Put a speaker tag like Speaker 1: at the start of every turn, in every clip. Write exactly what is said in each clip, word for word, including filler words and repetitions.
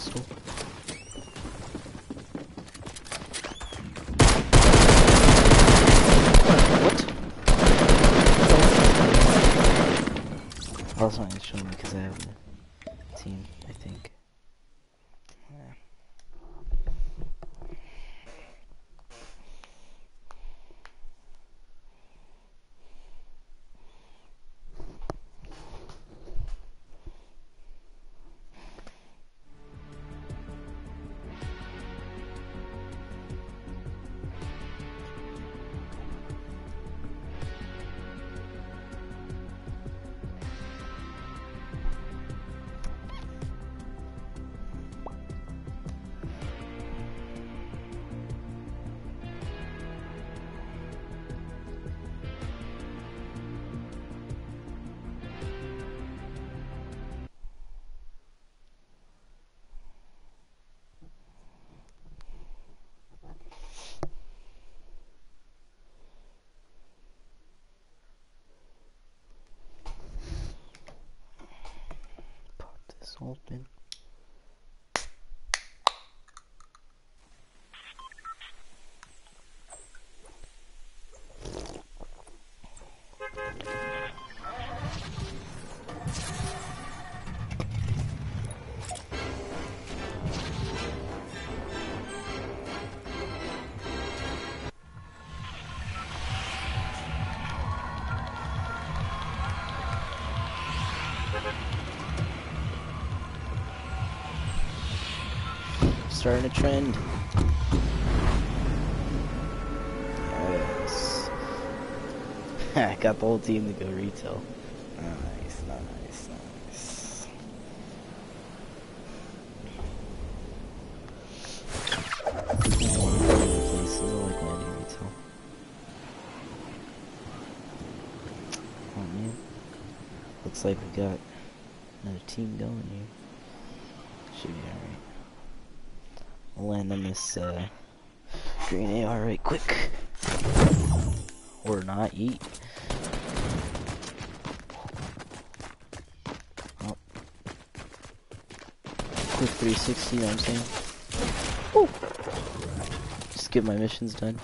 Speaker 1: pistol. What? Also, I'm gonna show me because I have a team, I think. Open. Starting a trend. Yes. I got the whole team to go retail. Nice, nice, nice. Places I like landing retail. Oh man. Looks like we got another team going here. Should be alright. I'll land on this uh, green A R right quick. Or not, eat. Oh. Quick three sixty, you know what I'm saying? Woo. Just get my missions done.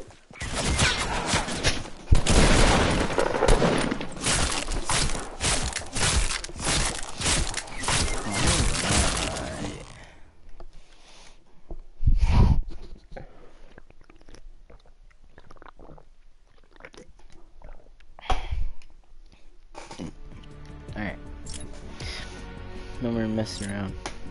Speaker 1: No more messing around.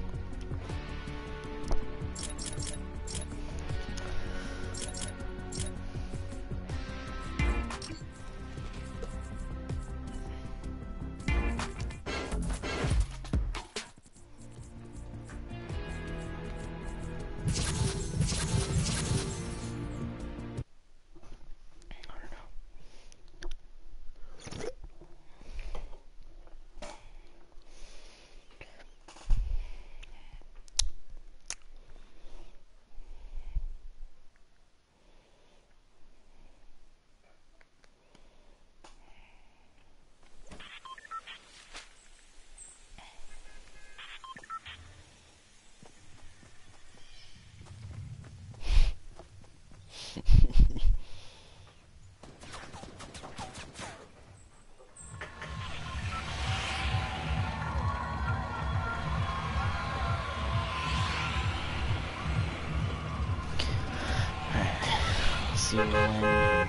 Speaker 1: See when. Yeah,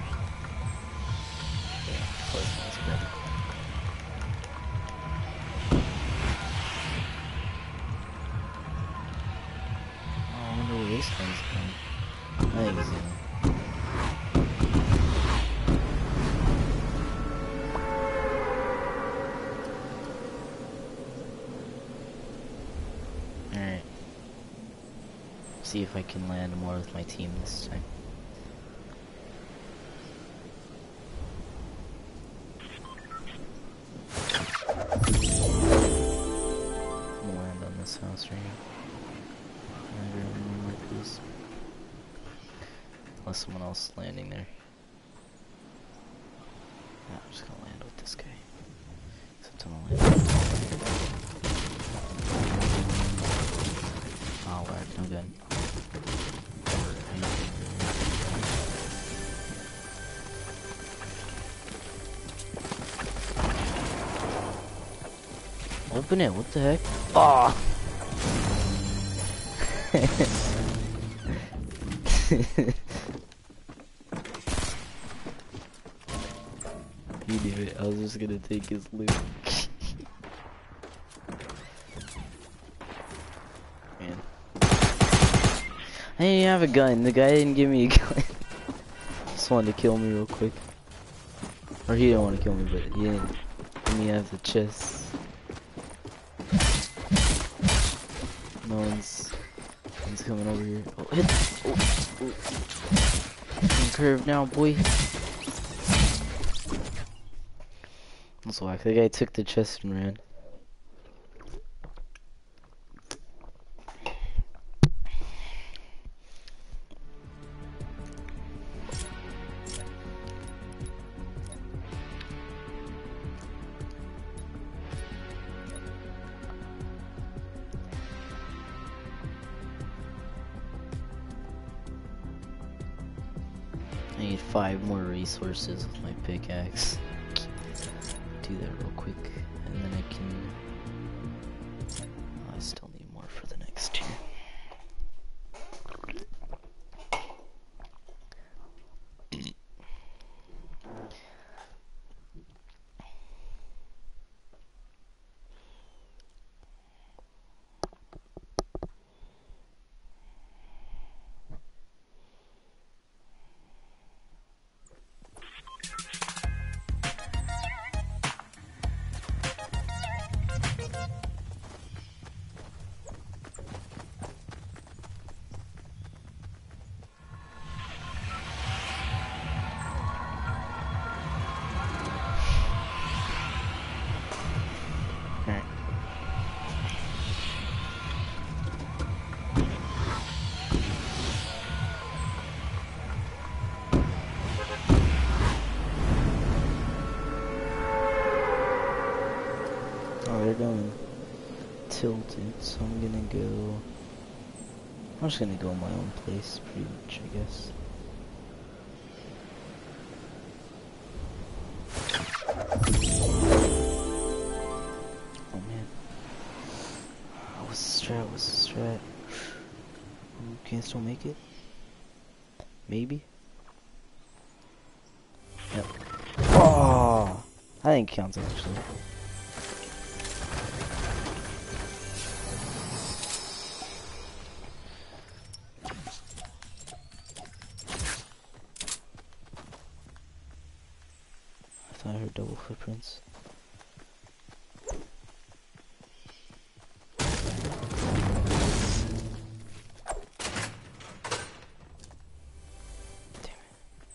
Speaker 1: close that's good. Oh, I wonder where this one's going. I think it's in. Alright. See if I can land more with my team this time. House right here. Like this. Unless someone else is landing there. Yeah, I'm just gonna land with this guy. Except I'm gonna land. Oh, whack, no gun. Open it, what the heck? Oh! You knew it, I was just gonna take his loot. Man. I didn't even have a gun, the guy didn't give me a gun. Just wanted to kill me real quick. Or he didn't want to kill me, but he didn't let me have the chest. No one's, no one's coming over here. Oh, hit! Oh, oh. Curve now, boy. That's whack. The guy took the chest and ran. I need five more resources with my pickaxe. Do that real quick, and then I can. Oh, I still need more for the next two. They're going tilted, so I'm gonna go. I'm just gonna go in my own place, pretty much, I guess. Oh man. What's the strat? What's the strat? Ooh, can I still make it? Maybe? Yep. Oh! I think it counts actually. I heard double footprints. Damn it.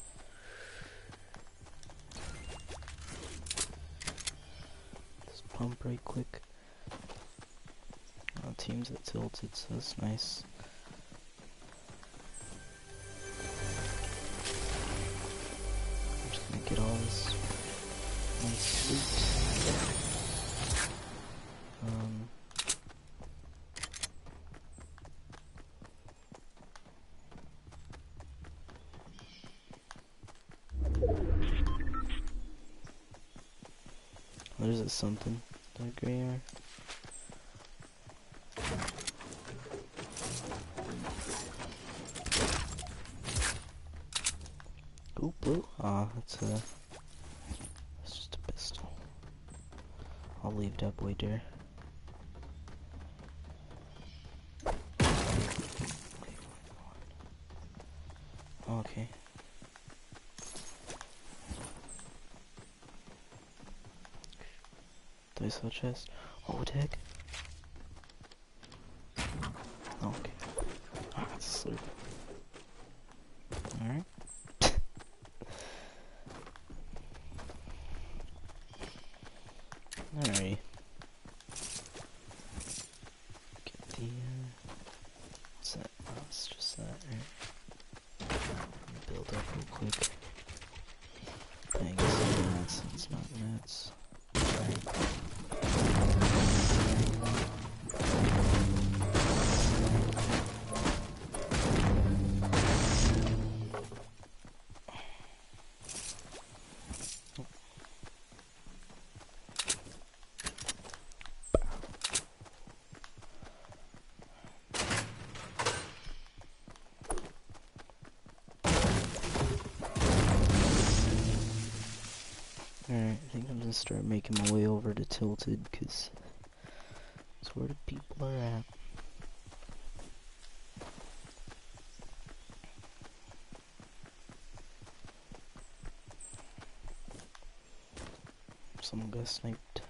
Speaker 1: Just pump right quick. Oh, teams at tilted, so that's nice. I'm just gonna get all this. Nice loot. Um, there's a something. That gray area. Ooh, blue. Ah, that's a. I'll leave that boy there. Okay. Do I saw a chest? Oh, what the heck? Oh, okay. Ah, it's a slurp. Alright. Alright. Get the, uh, what's that? Oh, it's just that, right? Build up real quick. I guess it's mats, it's not mats. Alright, I think I'm gonna start making my way over to Tilted, because that's where the people are at. Someone got sniped.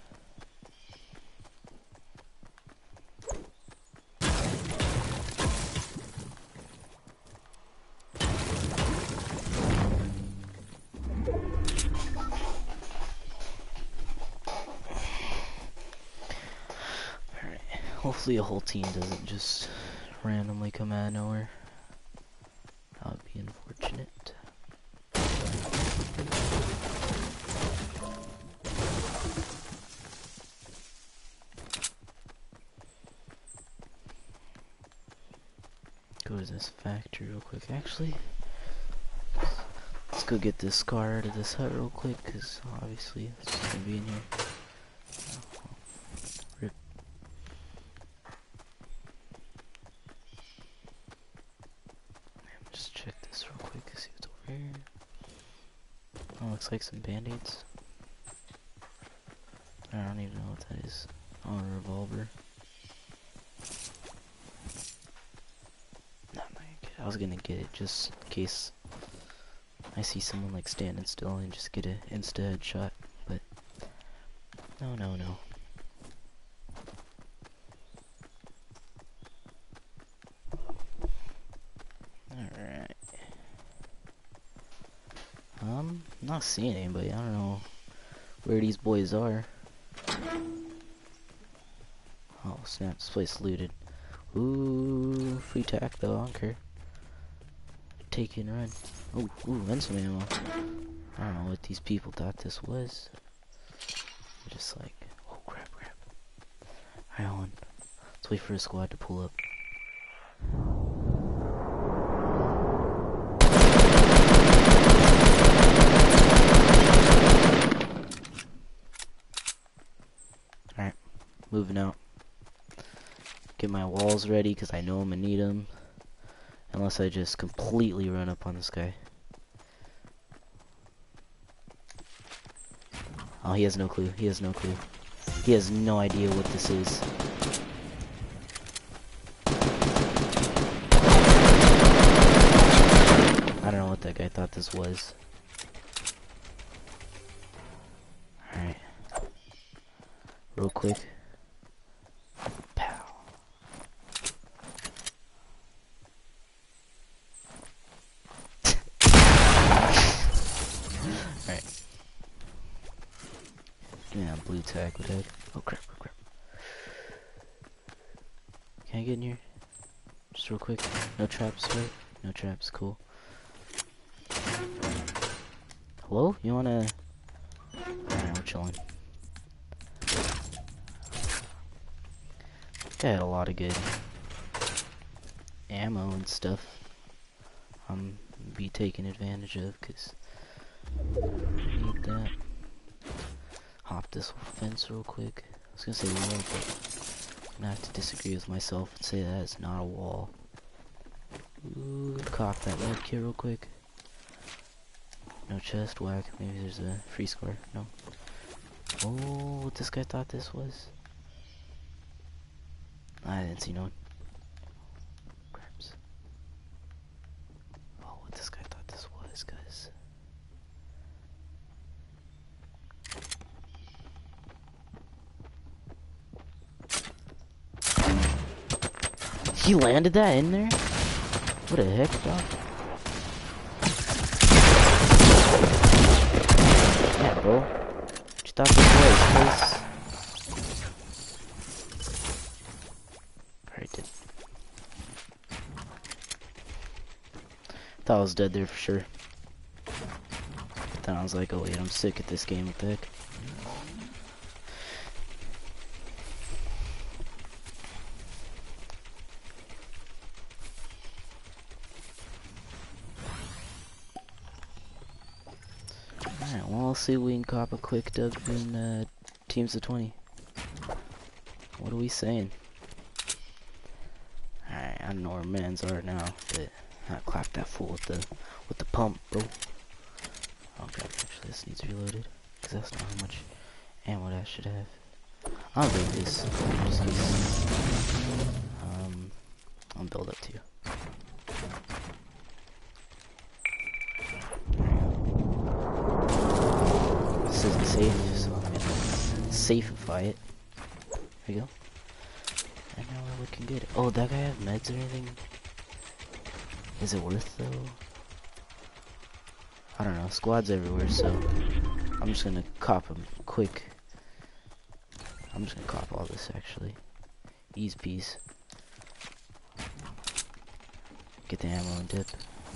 Speaker 1: Hopefully a whole team doesn't just randomly come out of nowhere. That would be unfortunate. Go to this factory real quick. Actually, let's go get this scar out of this hut real quick, because obviously it's just gonna be in here. Rip. Just check this real quick, see what's over here. Oh, looks like some band-aids. I don't even know what that is. Oh, a revolver. No, I'm not gonna get it. I was gonna get it just in case I see someone like standing still and just get an insta headshot, but no, no, no. Alright. Um, I'm not seeing anybody. I don't know where these boys are. Oh snap, this place looted. Ooh, free tack though, I don't care. Take it and run. Ooh, ooh, and some ammo. I don't know what these people thought this was. Just like, oh crap, crap. Alright, hold on. Let's wait for a squad to pull up. Alright, moving out. Get my walls ready, because I know I'm gonna need them. Unless I just completely run up on this guy. Oh, he has no clue. He has no clue. He has no idea what this is. I don't know what that guy thought this was. Alright. Real quick. Pow. Alright. Yeah, blue tag with head. Oh crap, crap, crap. Can I get in here? Just real quick. No traps, right? No traps, cool. Hello? You wanna... Alright, we're chilling. I had a lot of good ammo and stuff. I'm be taking advantage of, cause I need that. Hop this fence real quick. I was gonna say wall, but I'm gonna have to disagree with myself and say that it's not a wall. Ooh, cop that med kit real quick. No chest, whack. Maybe there's a free score. No. Oh, what this guy thought this was. I didn't see no one. Craps. Oh, what this guy thought this was, guys. He landed that in there? What the heck, dog? Yeah, bro. What you thought this was, please? Thought I was dead there for sure. But then I was like, oh wait, I'm sick at this game, what the heck. Alright, well, let's see if we can cop a quick dub in uh, teams of twenty. What are we saying? Alright, I don't know where men's are now, but I clapped that fool with the with the pump, bro. Oh god, actually this needs reloaded. because that's not how much ammo that should have. I'll break this. Just use, um, I'll build up too. This isn't safe, so I'm gonna safeify it. There we go. And now we're looking good. Oh, that guy have meds or anything? Is it worth though? I don't know. Squads everywhere, so I'm just gonna cop them quick. I'm just gonna cop all this actually. Ease peas. Get the ammo and dip.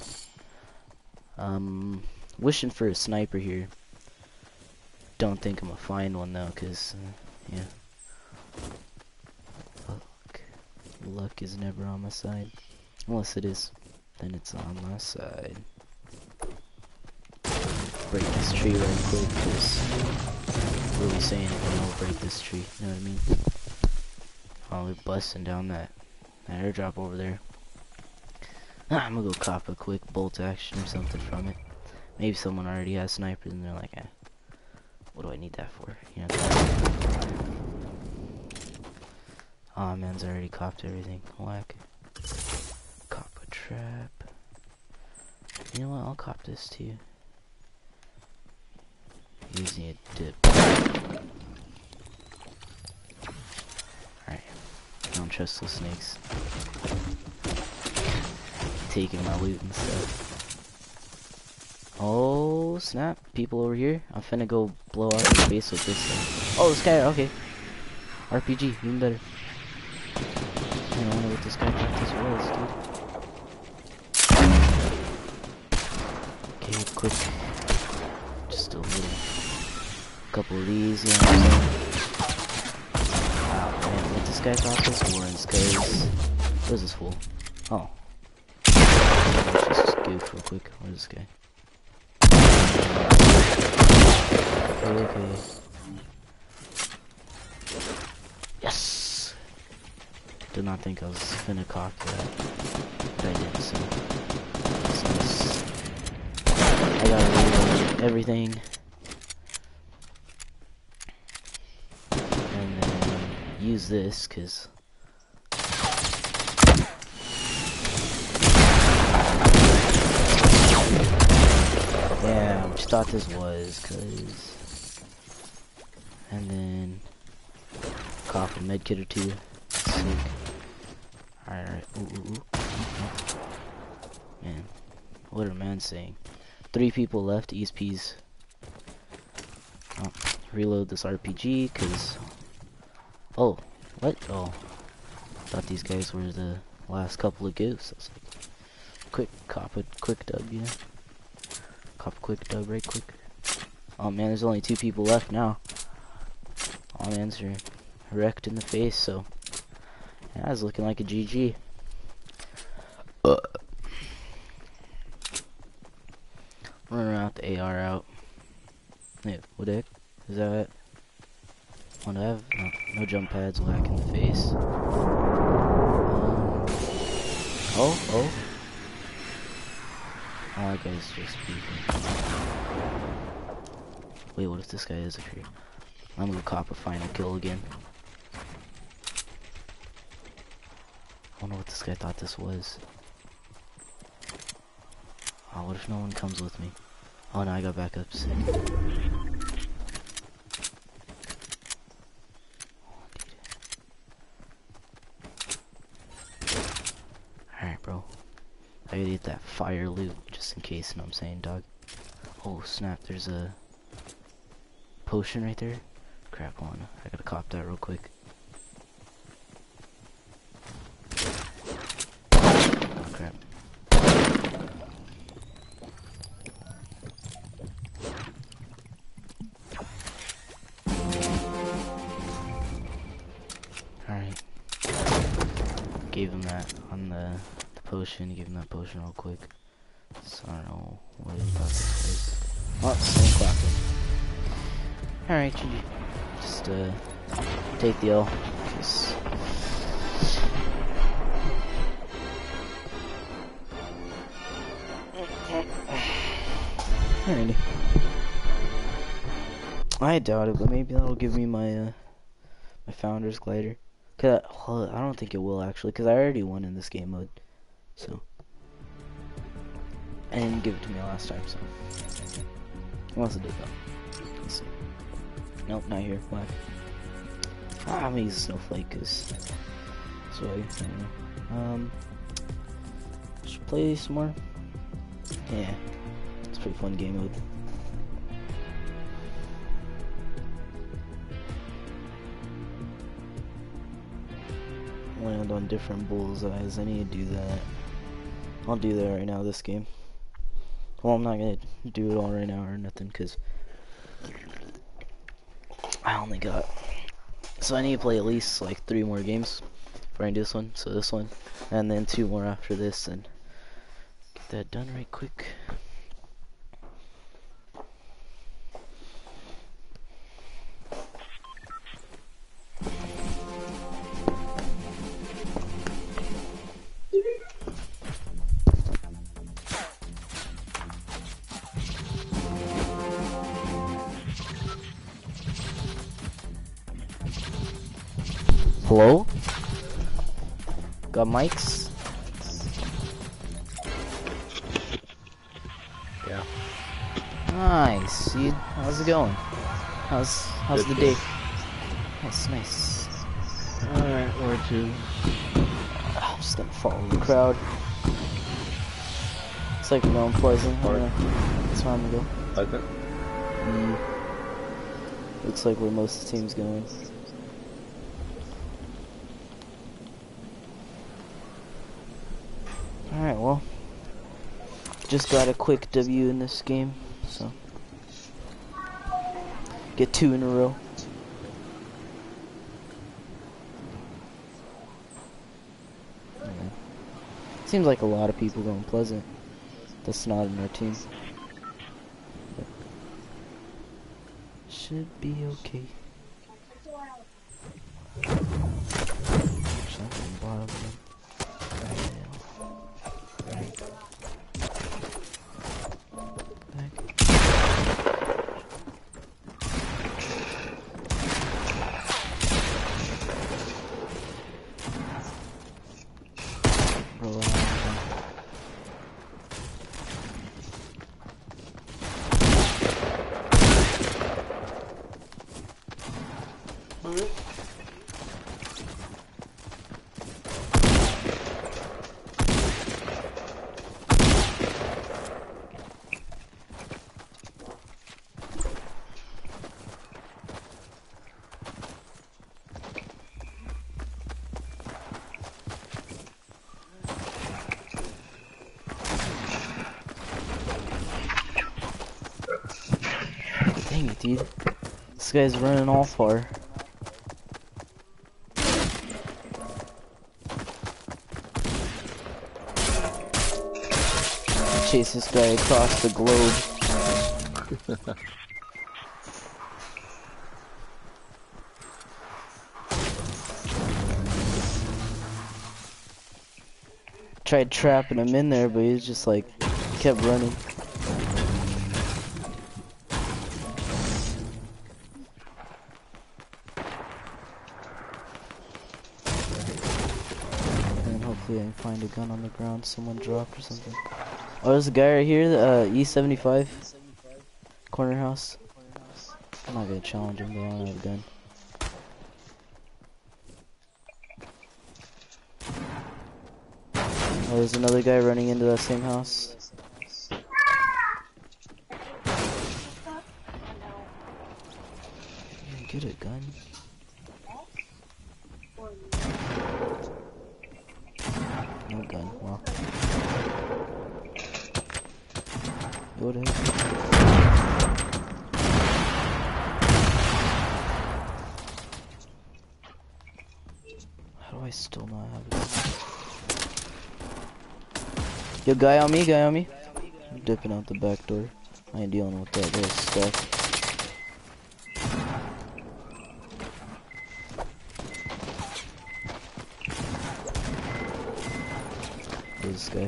Speaker 1: Um, wishing for a sniper here. Don't think I'm gonna find one though, cause uh, yeah. Luck. Luck is never on my side, unless it is. Then it's on my side. Break this tree right quick, cause what are we saying if we don't break this tree? You know what I mean? Oh, we're busting down that, that airdrop over there. Ah, I'm gonna go cop a quick bolt action or something from it. Maybe someone already has snipers and they're like, eh, what do I need that for? You know? Aw, oh, man's already copped everything. Whack. Cop a trap. You know what? I'll cop this too. Using a dip. Alright. Don't trust those snakes. Taking my loot and stuff. Oh snap! People over here. I'm finna go blow out your face with this thing. Oh, this guy. Okay. R P G, even better. I don't know what this guy thought this was, dude. Okay, quick. Just a little. Couple of these. You know what I'm saying? Wow, man, what this guy thought this was, cause what is this fool? Oh. Let's just goof real quick. What is this guy? Okay, okay. Yes! Did not think I was finna cock that. But I did, so. Since I gotta reload everything. And then use this, cause yeah, which thought this was, cause, and then cop a med kit or two. Sick. Alright, alright. Ooh, ooh, ooh. Man, what are man saying? Three people left. Ease peas. Oh, reload this R P G, cause. Oh, what? Oh, thought these guys were the last couple of ghosts. I was like, quick, cop a quick dub, you know. Cop a quick dub right quick. Oh man, there's only two people left now. All mans are wrecked in the face, so yeah, it's looking like a G G. Uh. Running around with the A R out. Hey, what the heck? Is that it? What do I have? No, no jump pads, whack in the face. Um, oh, oh. Oh, that guy's just beefing. Wait, what if this guy is up here? I'm gonna cop a final kill again. I wonder what this guy thought this was. Oh, what if no one comes with me? Oh no, I got back up. Sick. Alright, bro. I gotta get that fire loot just in case, you know what I'm saying, dog? Oh snap, there's a potion right there. Crap on. I gotta cop that real quick. Oh crap. Alright. Gave him that on the, the potion. Give him that potion real quick. So I don't know what he thought this was. Oh, same clapping. Alright, G G. Just uh, take the L. Just Alrighty. I doubt it, but maybe that'll give me my uh, my founder's glider. Cause I, well, I don't think it will actually, cause I already won in this game mode. So, and it didn't give it to me last time. So, unless it did though. Let's see. Nope, not here. Black. Ah, I'm gonna use a snowflake, cause so I don't know. Um, should play some more. Yeah, it's a pretty fun game mode. Land on different bullseyes. I need to do that. I'll do that right now this game. Well, I'm not gonna do it all right now or nothing because I only got, so I need to play at least like three more games before I do this one. So this one and then two more after this and get that done right quick. Hello? Got mics?
Speaker 2: Yeah.
Speaker 1: Nice, dude. How's it going? How's how's
Speaker 2: Good,
Speaker 1: the
Speaker 2: good.
Speaker 1: day? Nice, nice.
Speaker 2: Alright, where to?
Speaker 1: I'm just gonna follow the crowd. It's like Mount Pleasant. I don't know. That's where I'm gonna go.
Speaker 2: Pleasant?
Speaker 1: Mm. Looks like where most of the team's going. Alright, well, just got a quick W in this game, so get two in a row. Yeah. Seems like a lot of people going Pleasant. That's not in our team. But should be okay. Something bottom of Dang it, dude. This guy's running all far. Chase this guy across the globe. Tried trapping him in there, but he was just like, kept running. Hopefully I can find a gun on the ground someone dropped or something. Oh, there's a guy right here, uh, E seventy-five. Corner house. I'm not gonna challenge him, but I don't have a gun. Oh, there's another guy running into that same house. Get a gun. No gun, well. Go to him. How do I still not have it? Yo, guy on me, guy on me. I'm dipping out the back door. I ain't dealing with that little stuff. This guy.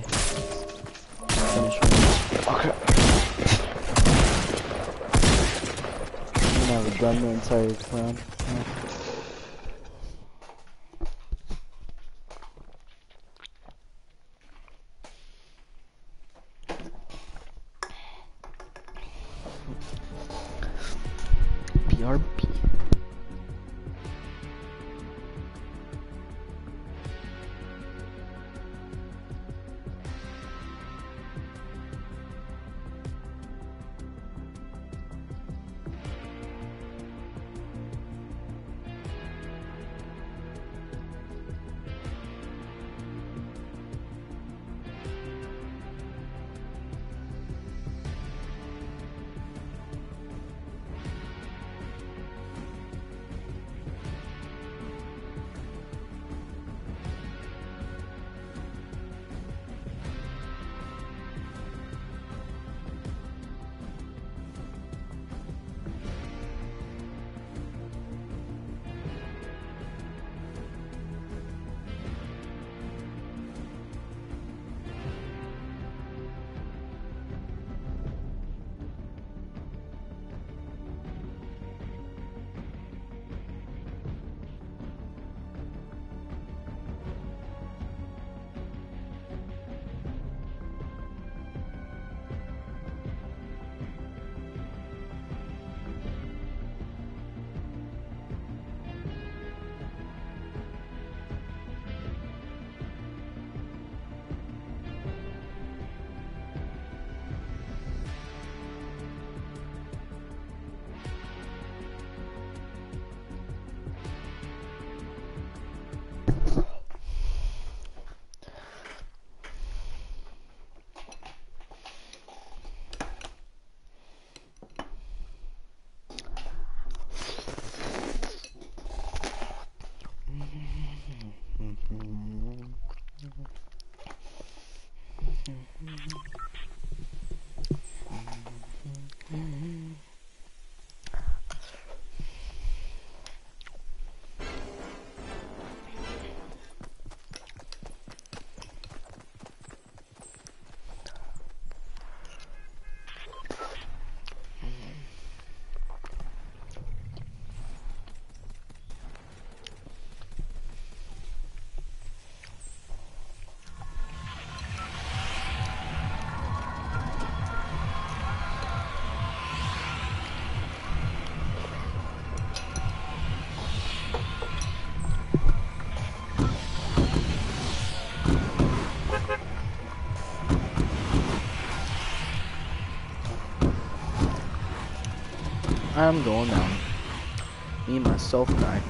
Speaker 1: Finish one. Oh crap. You never run the entire round. Yeah. B R B. I'm going down. Me, myself, and I.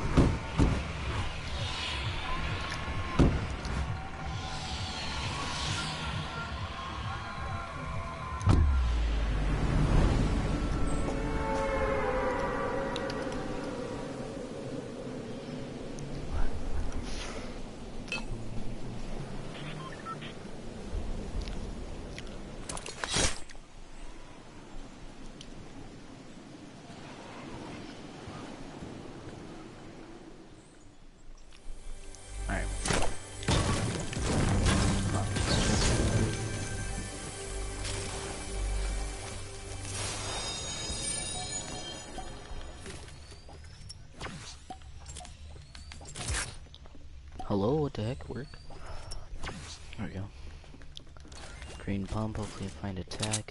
Speaker 1: Hello, what the heck, work? There we go. Green pump, hopefully find a tag.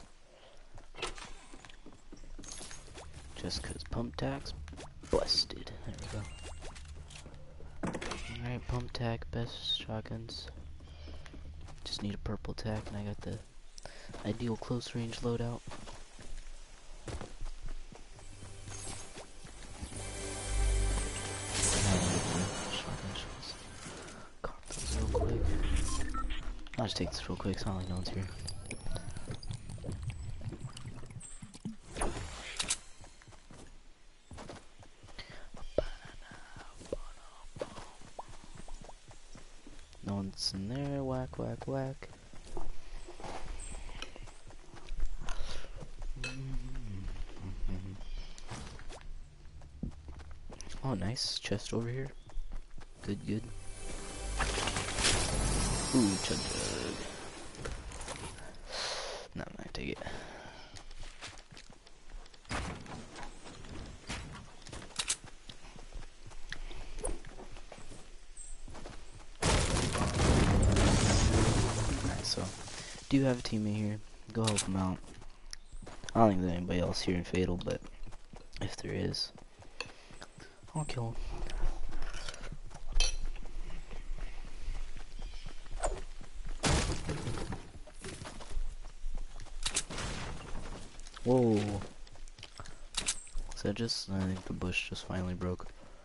Speaker 1: Just cause pump tags busted. There we go. Alright, pump tag, best shotguns. Just need a purple tag and I got the ideal close range loadout. I'll just take this real quick, it's not like no one's here. No one's in there, whack, whack, whack. Oh, nice chest over here. Good, good. Ooh, chug jug. No, I'm not gonna take it. do have a teammate here. Go help him out. I don't think there's anybody else here in Fatal, but if there is, I'll kill him. Whoa. Was that just, I think the bush just finally broke.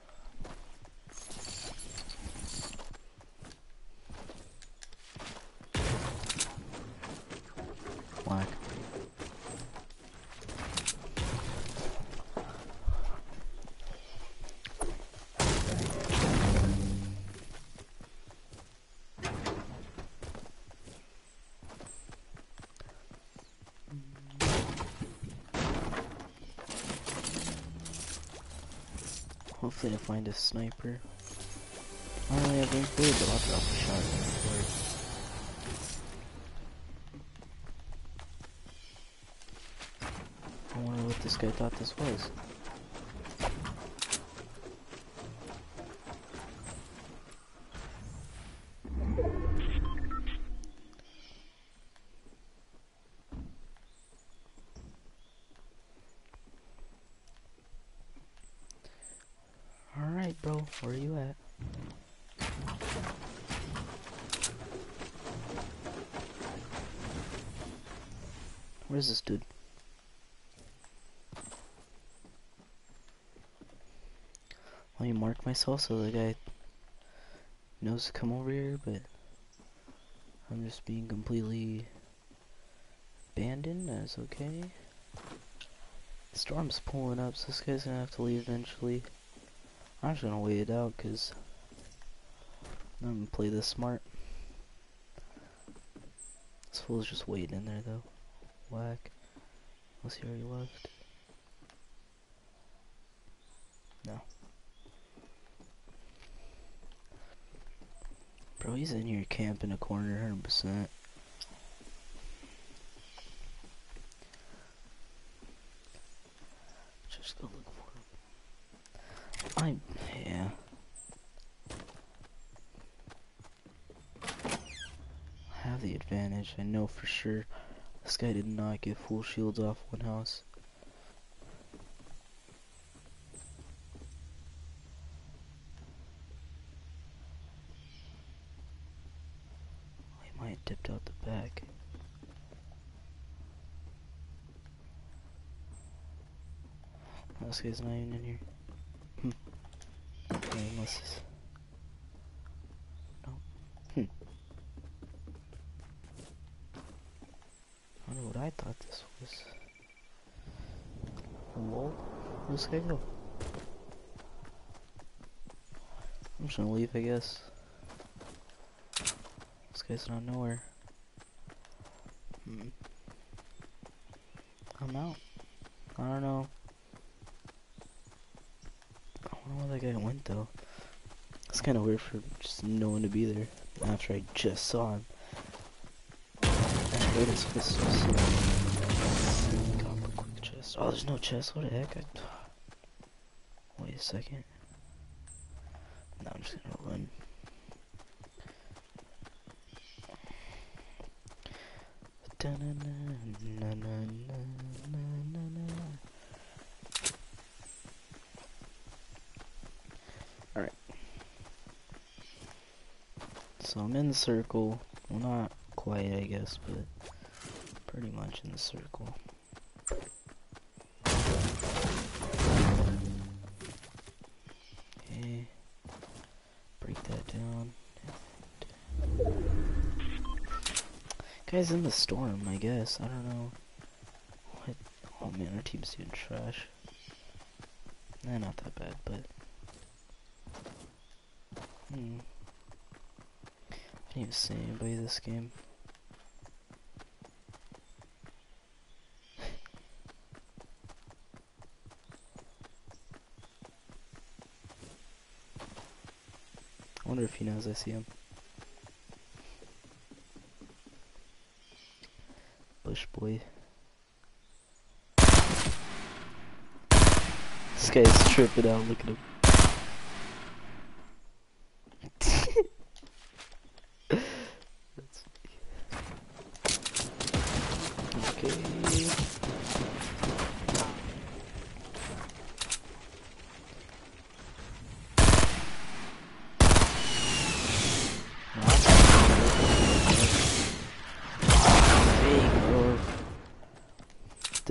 Speaker 1: Whack. Hopefully I find a sniper. I don't really have any food, but I'll drop a shotgun for it. I wonder what this guy thought this was. Alright, bro, where are you at? Where's this dude? Let me mark myself so the guy knows to come over here, but I'm just being completely abandoned. That's okay. The storm's pulling up, so this guy's gonna have to leave eventually. I'm just gonna wait it out, cause I'm gonna play this smart. This fool's just waiting in there though. Whack. Unless he already left. No. Bro, he's in here camping a corner one hundred percent. Just go look for him. I, yeah. I have the advantage, I know for sure. This guy did not get full shields off one house. He might have dipped out the back. This guy's not even in here. Hmm. Okay, unless this. No. Hmm. I don't know what I thought this was. Whoa. Where'd this guy go? I'm just gonna leave, I guess. This guy's not nowhere. Hmm. I'm out. I don't know. I don't know where that guy went though. It's kind of weird for just no one to be there after I just saw him. Where is pistols? Quick chest. Oh, there's no chest. What the heck? I... Wait a second. No, I'm just gonna run. Alright. So I'm in the circle. Well, not quite, I guess, but pretty much in the circle. Okay. Break that down. Guy's in the storm, I guess. I don't know. What? Oh man, our team's doing trash. Nah, not that bad, but. Hmm. I didn't even see anybody this game. I wonder if he knows I see him. Bush boy. This guy's tripping out, look at him. That's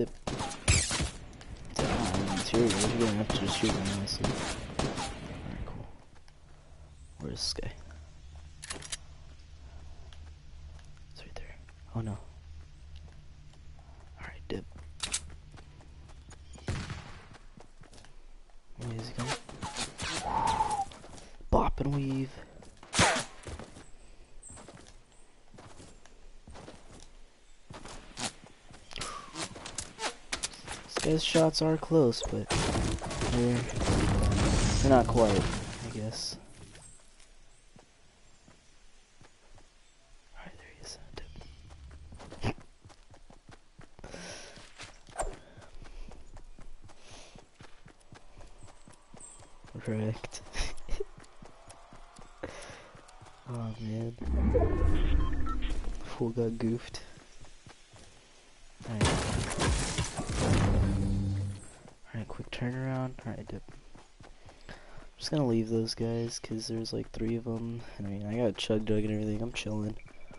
Speaker 1: dip. Down interior. You're gonna have to just shoot him, honestly. Alright, cool. Where's this guy? It's right there. Oh no. Alright, dip. Where is he coming? Bop and weave. His shots are close, but they're, they're not quite, I guess. Alright, there he is. Correct. Oh man. Fool got goofed. Alright. Alright, quick turnaround. Alright, dip. I'm just gonna leave those guys because there's like three of them. I mean, I got Chug Jug and everything. I'm chilling.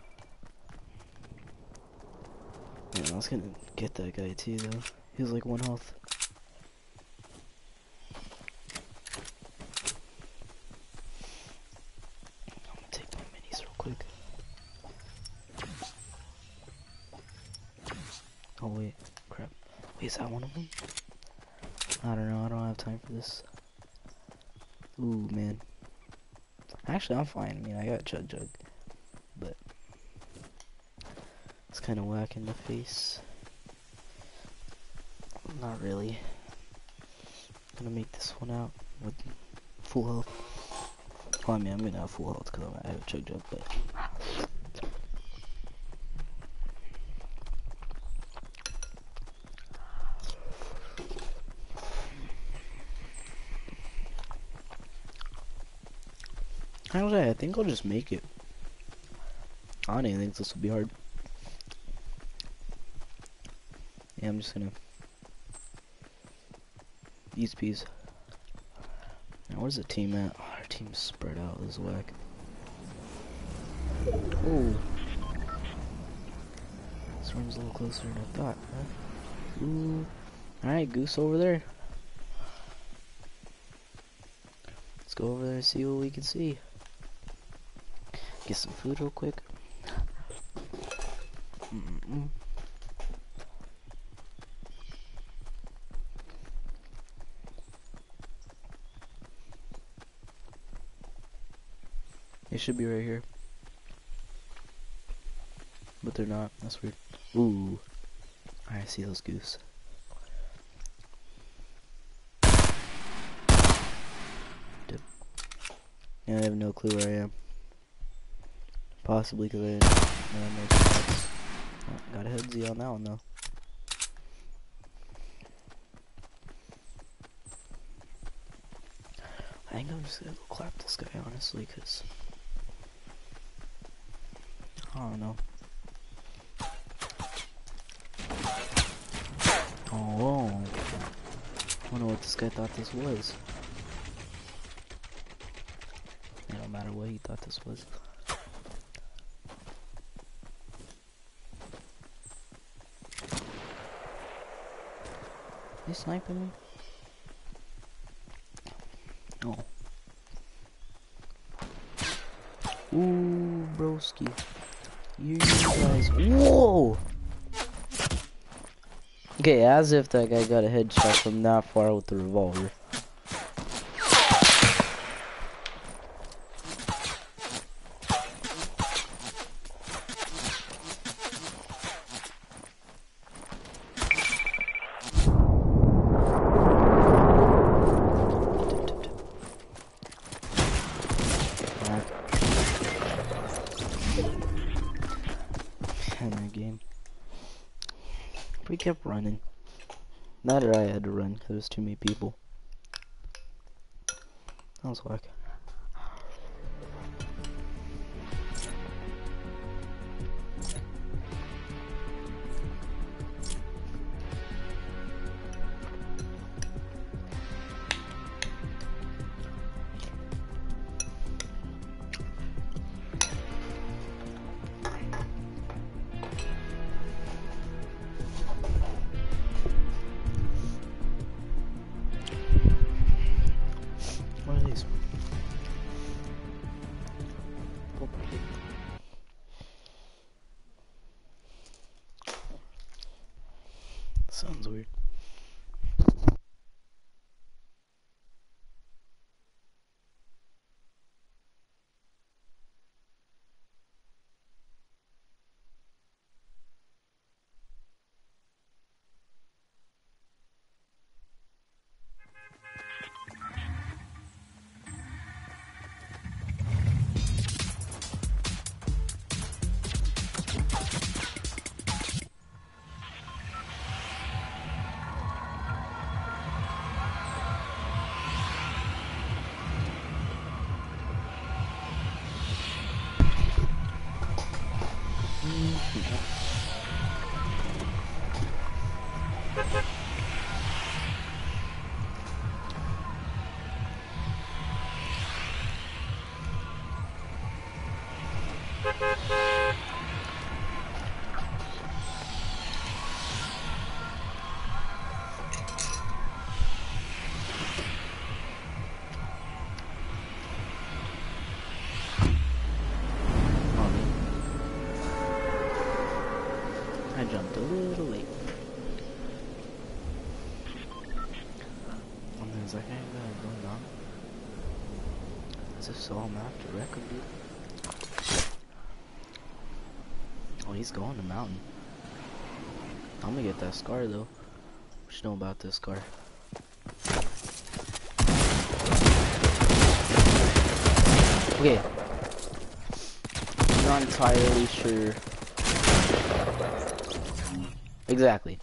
Speaker 1: Yeah, I was gonna get that guy too, though. He was like one health. I'm gonna take my minis real quick. Oh wait, crap. Wait, is that one of them? I don't know, I don't have time for this. Ooh, man. Actually, I'm fine. I mean, I got Chug Jug. But it's kind of whack in the face. Not really. I'm gonna make this one out with full health. Well, I mean, I'm gonna have full health because I have Chug Jug, but... Actually, I think I'll just make it. I don't even think this will be hard. Yeah, I'm just gonna use peas. Now, where's the team at? Oh, our team's spread out. This is whack. Oh, this one's a little closer than I thought. Huh? Ooh, all right, Goose over there. Let's go over there and see what we can see. Get some food real quick. Mm-mm. They should be right here. But they're not. That's weird. Ooh. I see those goose. Dip. Yeah, I have no clue where I am. Possibly because I didn't know make shots. Oh, got a headsy on that one though. I think I'm just gonna go clap this guy honestly, cause I don't know. Oh, whoa. I don't know what this guy thought this was. It don't matter what he thought this was. They sniping me? Oh. Ooh, broski. You guys. Whoa! Okay, as if that guy got a headshot from that far with the revolver. We kept running. Not that I had to run because there was too many people. That was whack. like, hey, guys, going down. As if so, I'm gonna have to wreck him, dude. Oh, he's going to mountain. I'm gonna get that scar though. What you know about this scar? Okay. I'm not entirely sure. Exactly.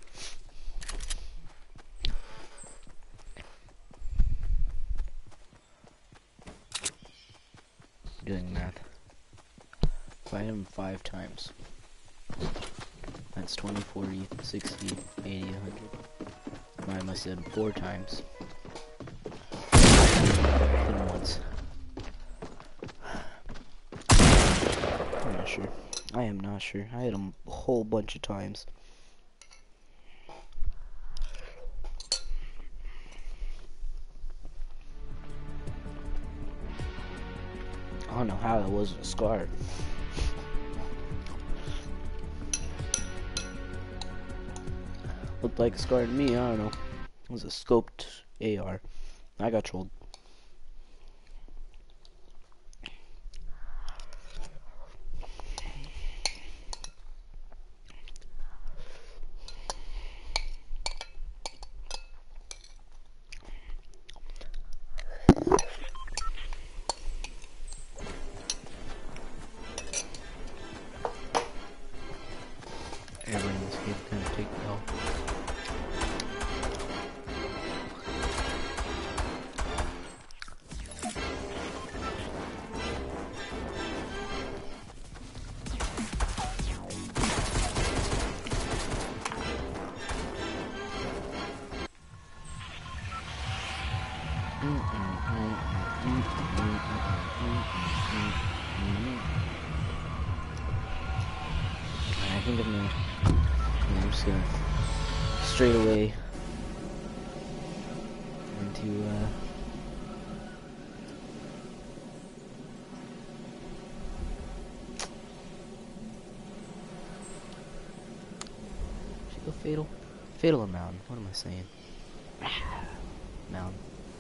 Speaker 1: Doing math. If I hit him five times, that's twenty, forty, sixty, eighty, one hundred. I must have hit him four times. Hit him once. I'm not sure. I am not sure. I hit him a whole bunch of times. I don't know how it wasn't a scar. Looked like a scar to me, I don't know. It was a scoped A R. I got trolled. Everyone in this game kind of take the L. I think I'm gonna, I'm just gonna straight away into uh should go fatal, fatal or mountain. What am I saying? Mountain.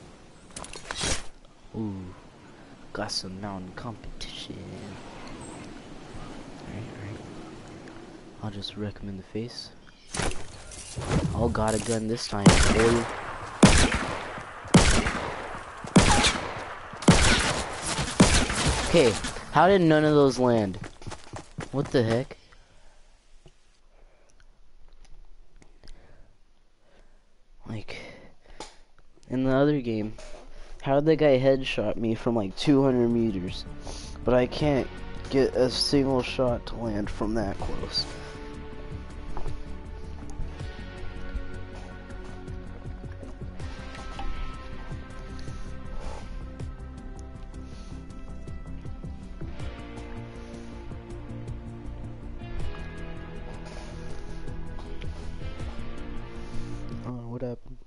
Speaker 1: Ooh, got some mountain competition. Alright, alright. I'll just wreck him in the face. Oh, got a gun this time, boy. Okay, how did none of those land? What the heck? Like, in the other game, how did that guy headshot me from like two hundred meters? But I can't get a single shot to land from that close. Oh, what happened?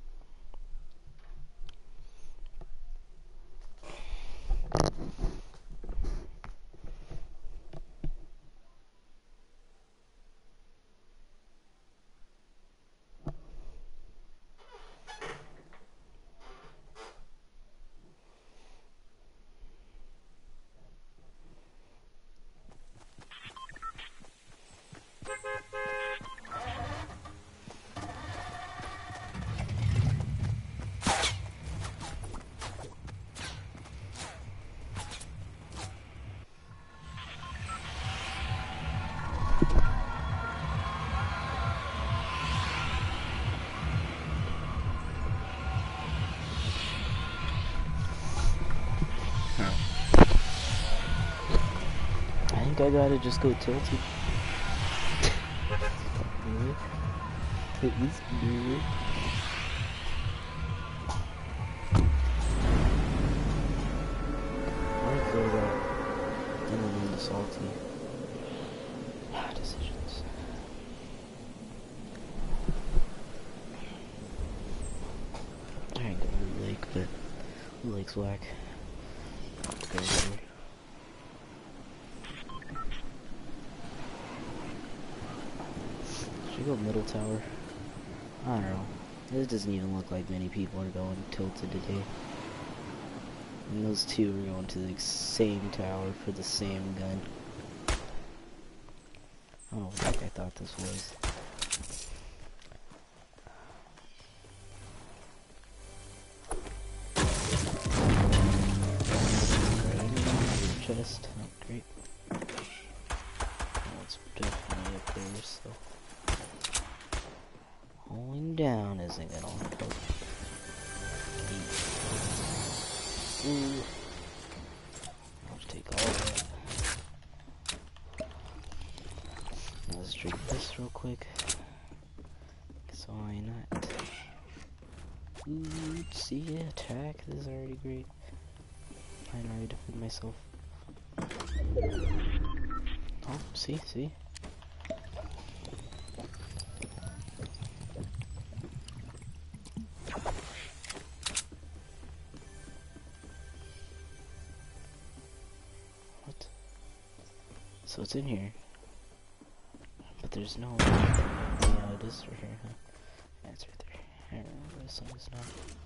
Speaker 1: I gotta just go tilted. It is good. I feel that I'm gonna be salty. Ah, decisions. I ain't going to the lake, but the lake's whack. Go here. Should we go middle tower? I don't know. This doesn't even look like many people are going tilted today. And those two are going to the same tower for the same gun. I don't know what the heck I thought this was. Chest. Oh, great. Oh, it's definitely up there, so holding down isn't gonna help. Ooh. I'll take all that. Let's drink this real quick. So why not? Ooh, see, attack. This is already great. I can already defend myself. Oh, see, see. What? So it's in here. But there's no... Yeah, it is right here, huh? Yeah, it's right there. I don't remember this one is not.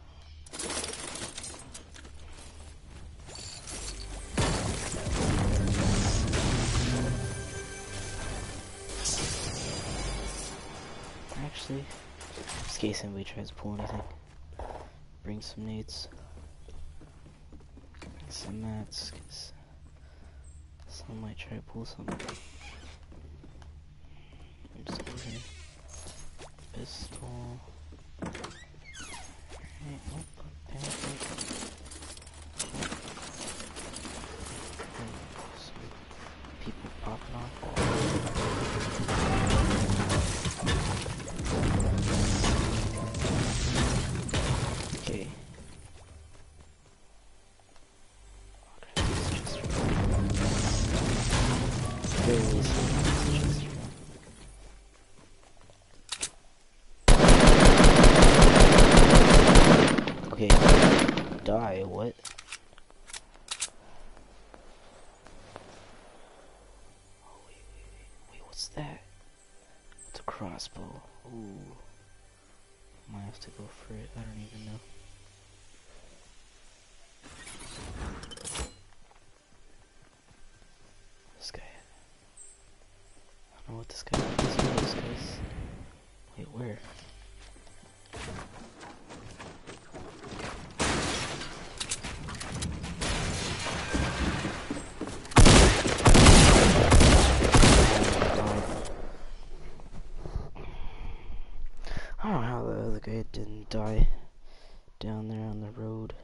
Speaker 1: Actually, just in case anybody tries to pull anything, bring some nades, bring some mats, cause someone might try to pull something. I'm just over here. Pistol. Alright, oh, panic. People popping off. Okay. Okay, die, what? Oh, wait, wait, wait, wait, what's that? It's a crossbow. Ooh. Might have to go for it, I don't even know. This guy. I don't know what this guy is. This guy's. Wait, where? I don't know how the other guy didn't die down there on the road.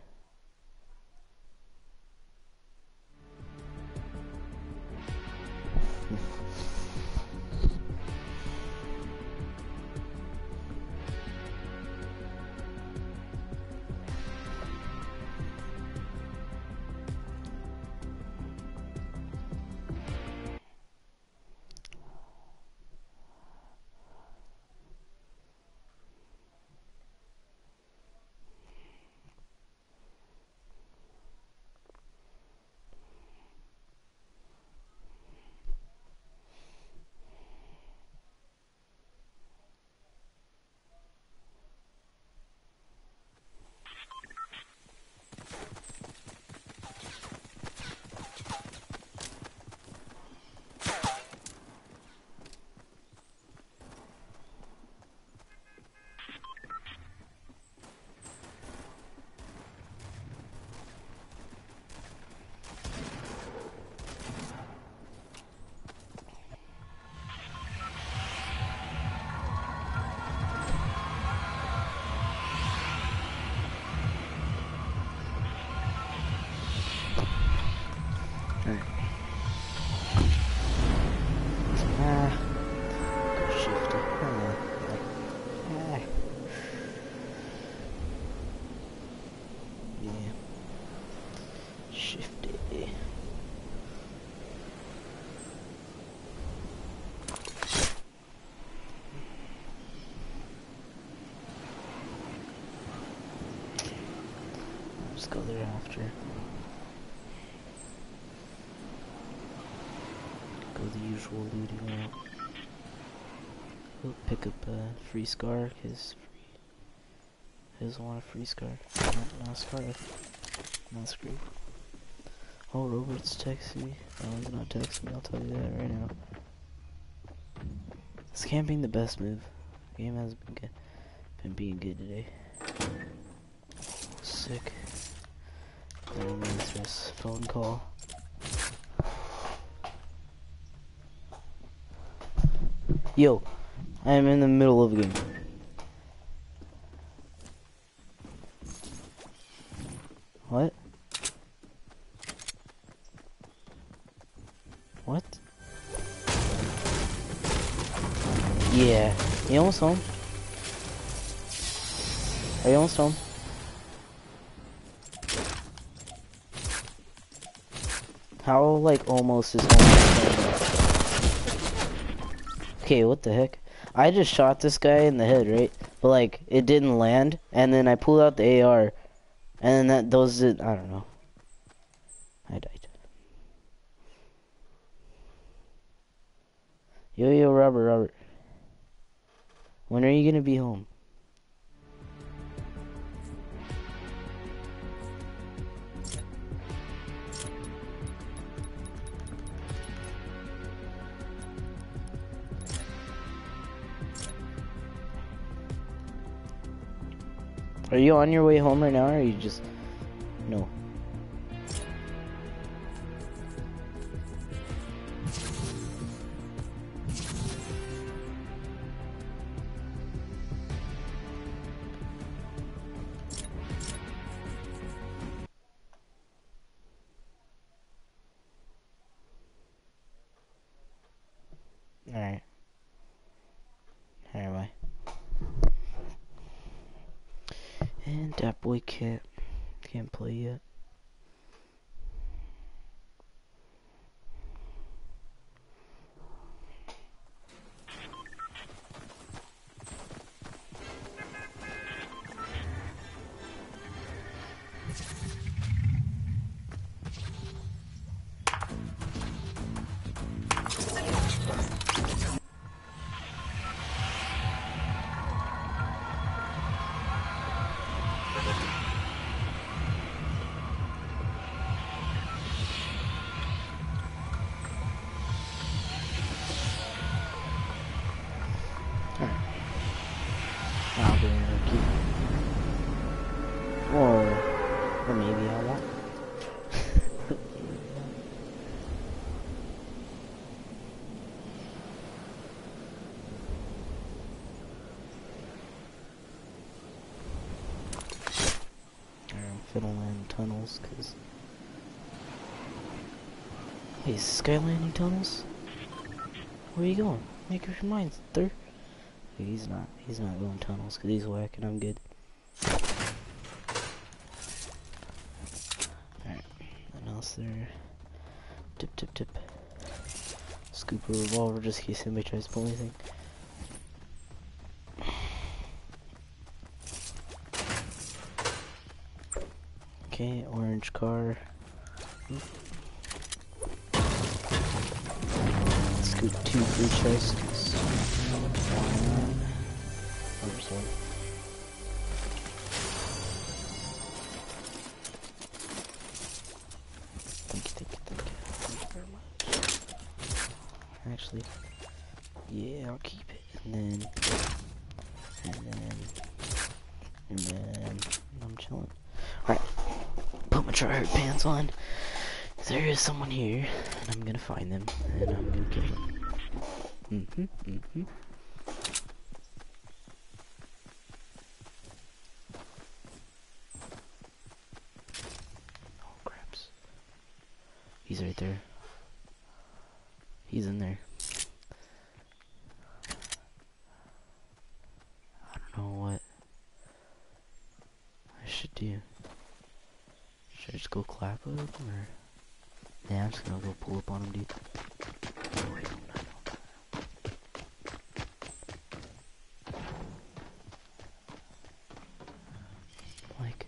Speaker 1: Just go there after. Go the usual looting route. Oh, pick up a free scar, cause free. He doesn't want a free scar. Not, not a scar. Not screwed. Oh, Robert's texting me. No, he's not texting me. I'll tell you that right now. Is camping the best move? The game has been good. Been being good today. Sick. thirty minutes for this phone call. Yo, I am in the middle of a game. What? What? Yeah. You almost home? Are you almost home? How, like, almost is almost home? Okay, what the heck? I just shot this guy in the head, right? But, like, it didn't land, and then I pulled out the A R, and then that, those, did, I don't know. I died. Yo, yo, Robert, Robert. When are you gonna be home? Are you on your way home right now, or are you just... No. Alright. Anyway. And that boy can't, can't play yet. I'll be able to keep. Or, or maybe I won't. I'm fiddling in tunnels, cause. Wait, is this guy landing tunnels? Where are you going? Make up your mind, sir. He's not. He's not going tunnels because he's whack and I'm good. Alright. Nothing else there. Tip, tip, tip. Scoop a revolver just in case somebody tries to pull anything. Okay, orange car. Oop. Scoop two free tricycles. There's one. Thank you, thank you, thank you. Thank you very much. Actually, yeah, I'll keep it. And then, and then, and then, I'm chilling. Alright, put my tryhard pants on. There is someone here, and I'm gonna find them, and I'm gonna kill them. Mm-hmm, mm-hmm. Oh, craps. He's right there. He's in there. I don't know what I should do. Should I just go clap with him, or... Yeah, I'm just gonna go pull up on him, dude. Oh, wait, no, no, no. Like...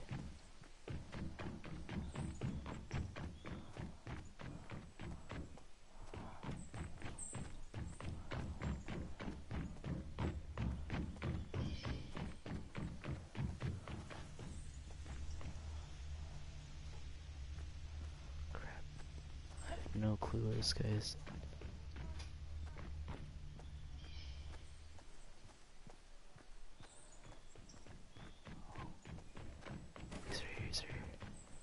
Speaker 1: no clue where this guy is. He's right here, he's right here.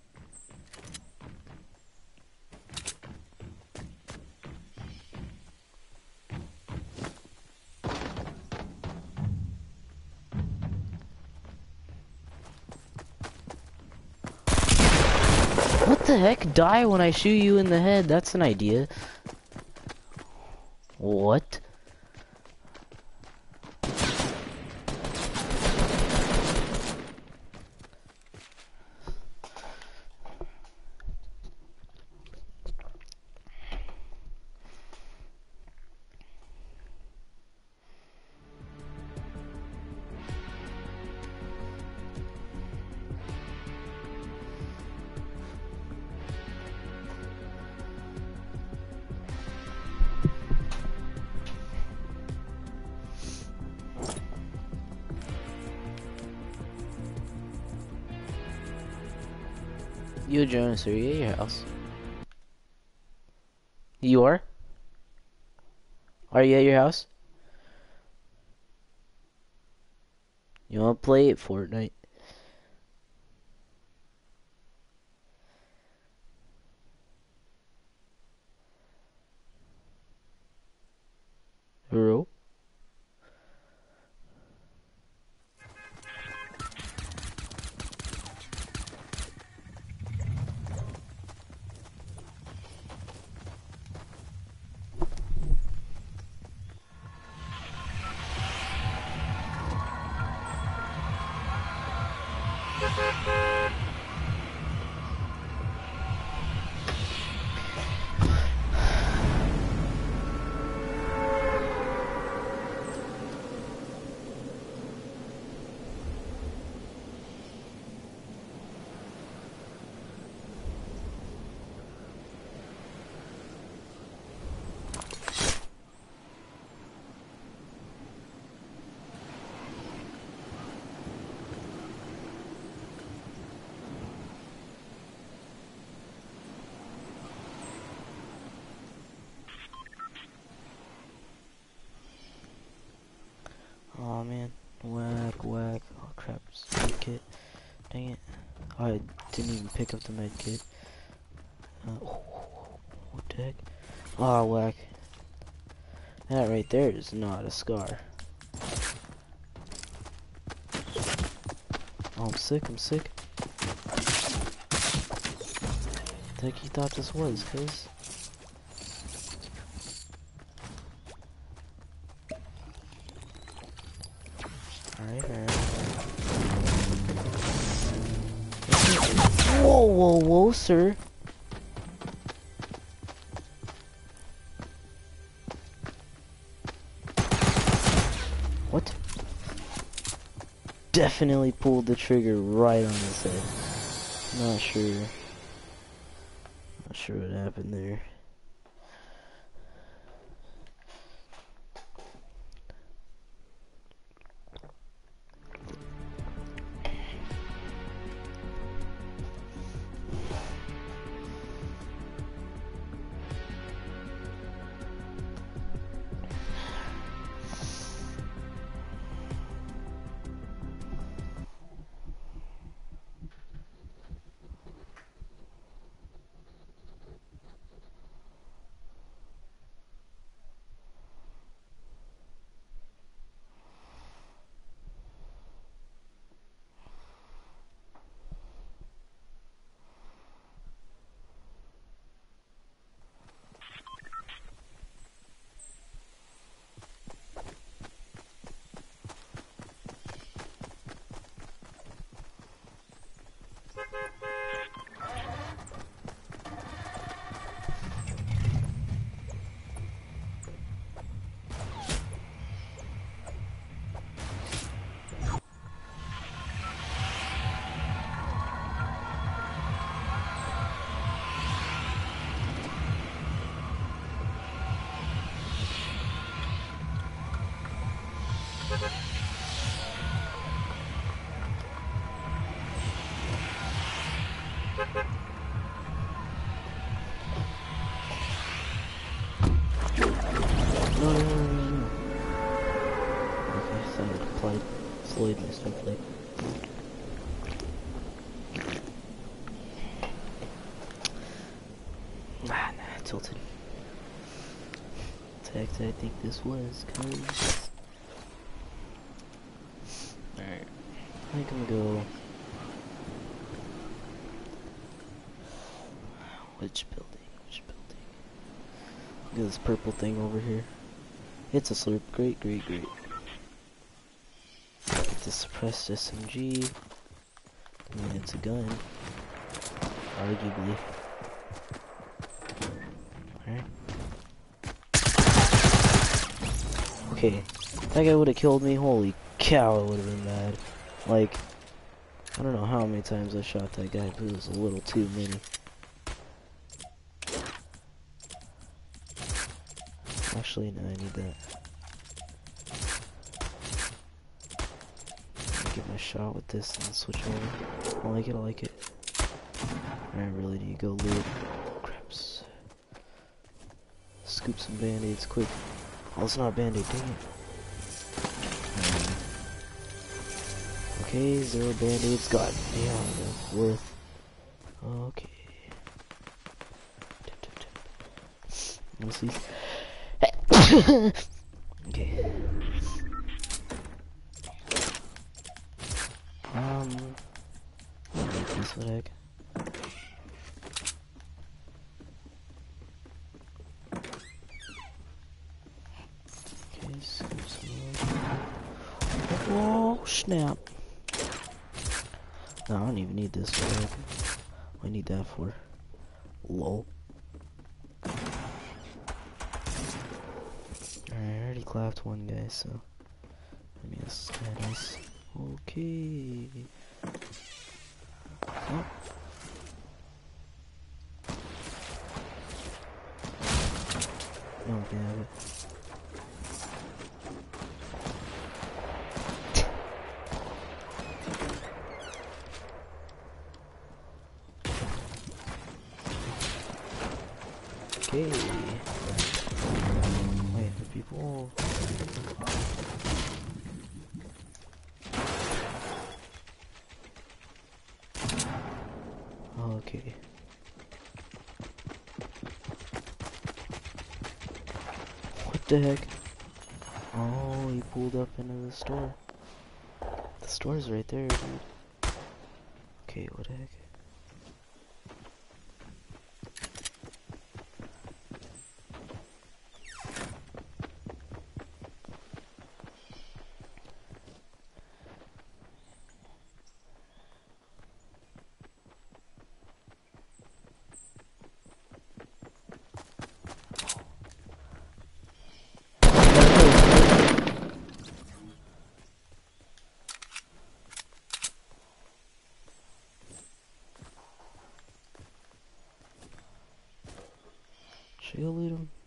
Speaker 1: What the heck? Die when I shoot you in the head. That's an idea. What? Yo, Jonas, are you at your house? You are? Are you at your house? You wanna play it Fortnite? Bro? Oh man, whack, whack. Oh crap, med kit. Dang it. Oh, I didn't even pick up the med kit. Uh, oh, what the heck? Oh, whack. That right there is not a scar. Oh, I'm sick, I'm sick. What the heck you thought this was, cuz? Alright, alright. Whoa, whoa, whoa, sir. What? Definitely pulled the trigger right on his head. Not sure. Not sure what happened there. Snowflake. Ah, nah, tilted. Tech, I think this was, cause... Alright. I think I'm gonna go... Which building? Which building? Look at this purple thing over here. It's a slurp. Great, great, great. Get the suppressed S M G. I mean, it's a gun. Arguably. Alright. Okay. If that guy would have killed me, holy cow, I would have been mad. Like, I don't know how many times I shot that guy, but it was a little too many. Actually, no, I need that. Get my shot with this and switch over. I like it, I like it. I really need to go loot. Craps. Scoop some band-aids quick. Oh, it's not a band-aid, dang it. Um, okay, zero band-aids. God damn, that's worth. Okay. Tip, tip, tip. Let's see. Okay. Um. This what heck? Okay, scoop some more. Oh snap! No, I don't even need this. What heck? What do I need that for? Lol. Alright, I already clapped one guy, so I mean this is kinda nice. Okay. Oh. No, we can have it. Okay. Wait, the people. Okay. What the heck? Oh, he pulled up into the store. The store's right there, dude. Okay, what the heck? Should I go loot him?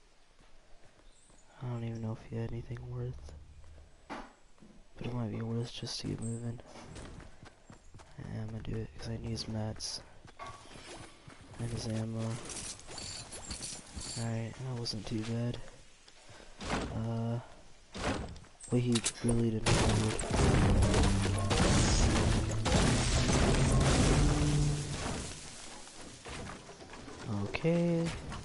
Speaker 1: I don't even know if he had anything worth. But it might be worth just to get moving. Yeah, I'm gonna do it because I need his mats. And his ammo. Alright, that wasn't too bad. Uh, wait, he really didn't loot. Okay.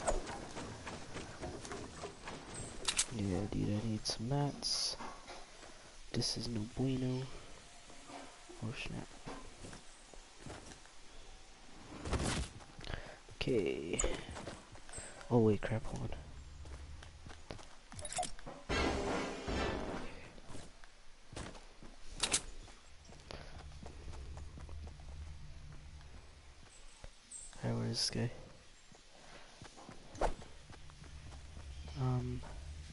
Speaker 1: Yeah, dude, I need some mats. This is no bueno. Oh snap. Okay. Oh wait, crap, hold on. Alright, where's this guy? Um...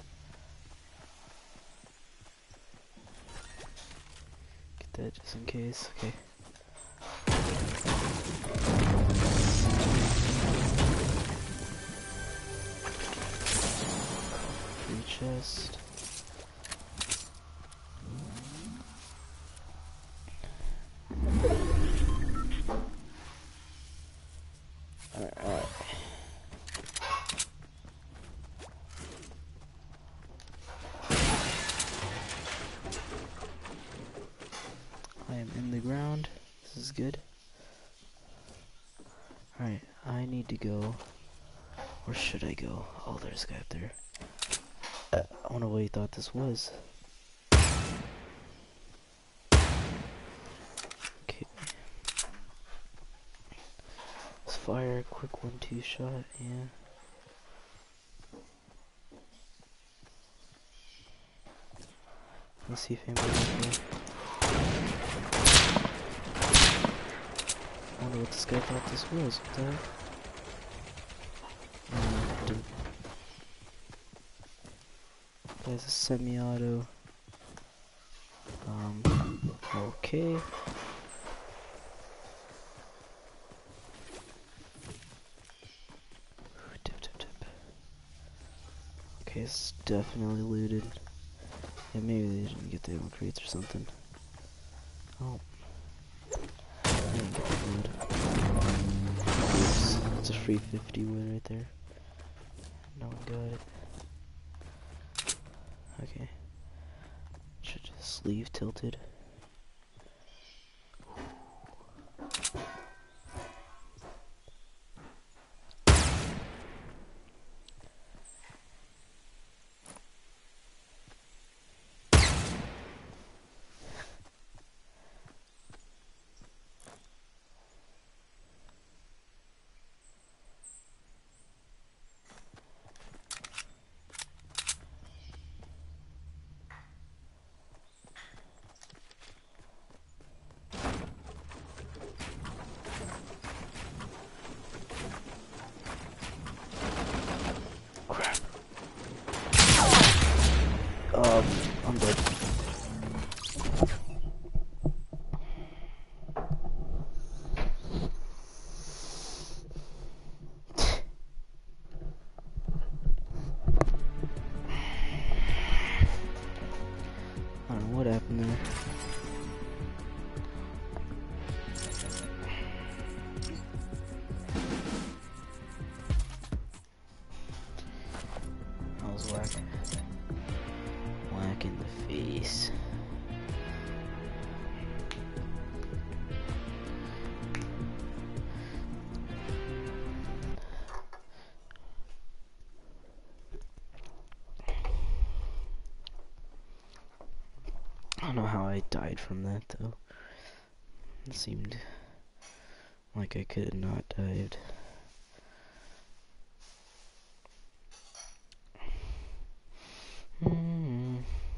Speaker 1: Get that just in case, okay. Free chest. Alright, alright. I am in the ground. This is good. Alright, I need to go. Where should I go? Oh, there's a guy up there. Uh, I wonder what he thought this was. Okay. Let's fire a quick one two shot, yeah. Let's see if anybody's here. I wonder what this guy thought this was. What the heck? Um, didn't. There's a semi-auto. Um, okay. Tip, tip, tip. Okay, it's definitely looted. Yeah, maybe they didn't get the ammo crates or something. Oh. I didn't get the wood. Oops. It's a free fifty wood right there. No one got it. Okay. Should just leave tilted. Um, I'm dead. I don't know what happened there. I was whack. Whack in the face. I don't know how I died from that though. It seemed like I could have not died. Hmm.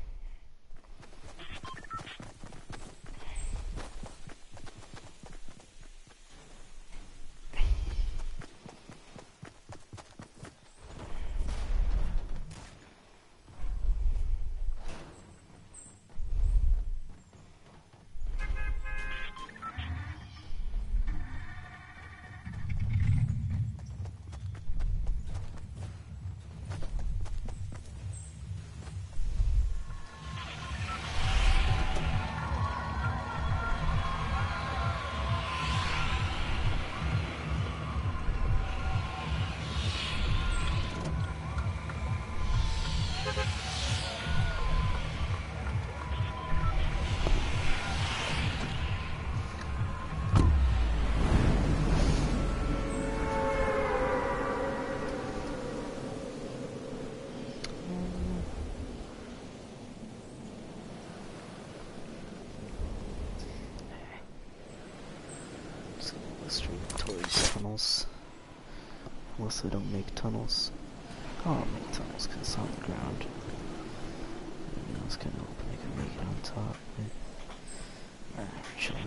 Speaker 1: Straight towards tunnels. Unless I don't make tunnels. Oh, I'll make tunnels because it's on the ground. You know, I was kind of hoping I could make it on top, but uh, we're chilling.